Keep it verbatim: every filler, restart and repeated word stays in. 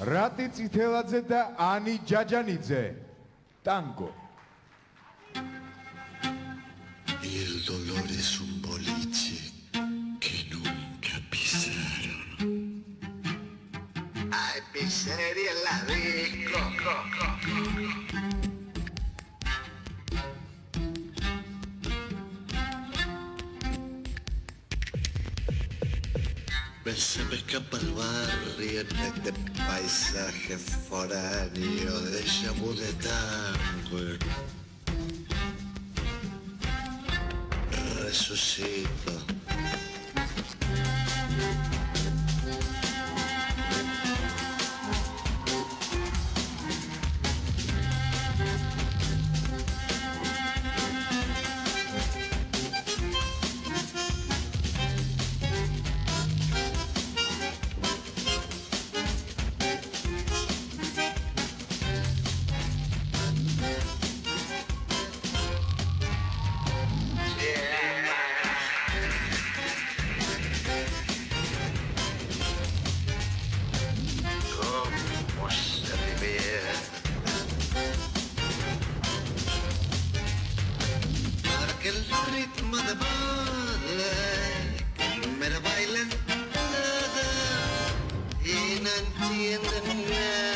Rati Tsiteladze da Ani Giagianidze. Tango. El dolor es un boliche que nunca pisaron. Ay, pizzería en la disco. Se me escapa el barrio en este paisaje foráneo de Shabu de tango. Resucito. El ritmo de moda me lo bailan toda y no entienden nada.